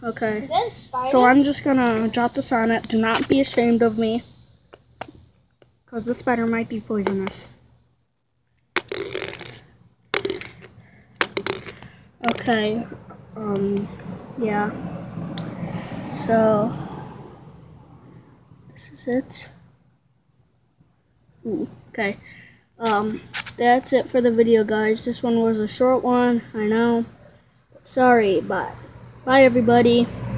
Okay. So I'm just gonna drop this on it. Do not be ashamed of me, because this spider might be poisonous. Okay. Yeah. So this is it. Ooh, okay. That's it for the video, guys. This one was a short one, I know. Sorry, but bye everybody.